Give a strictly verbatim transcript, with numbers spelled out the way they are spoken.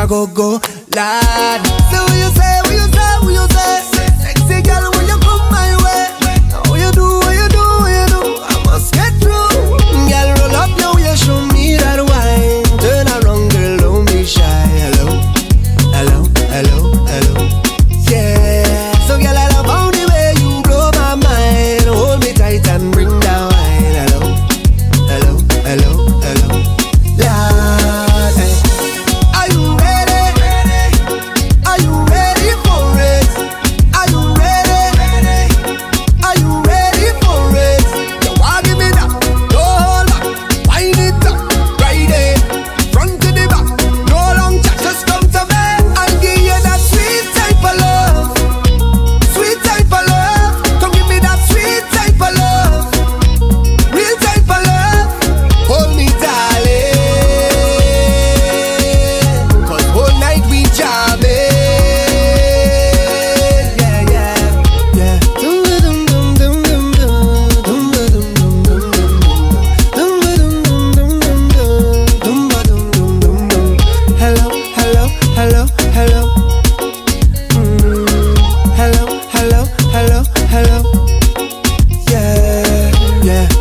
go go, lad. So what you say, what you say, what you say? Sexy girl, when you come my way, what you do, what you do, what you do? I must get through. Girl, roll up now, you show me that wine. Turn around, girl, don't be shy. Hello, hello, hello, hello. Yeah. So girl, I love how the way you blow my mind. Hold me tight and bring that wine. Hello, hello, hello, hello. Lord, hey. Are you ready? Are you ready for it? Are you ready? Are you ready for it? You want give me that? No hold back. Wind it up, ride it, front to the back. No long chat, just come to me. I'll give you that sweet type of love, sweet type of love. Come give me that sweet type of love, real type of love. Hold me, darling, 'cause whole night we jamming. Yeah, yeah, yeah. Dum dum dum dum dum dum dum dum dum dum dum dum dum dum dum. Hello, hello, hello, hello. Mm. Hello, hello, hello, hello. Yeah, yeah.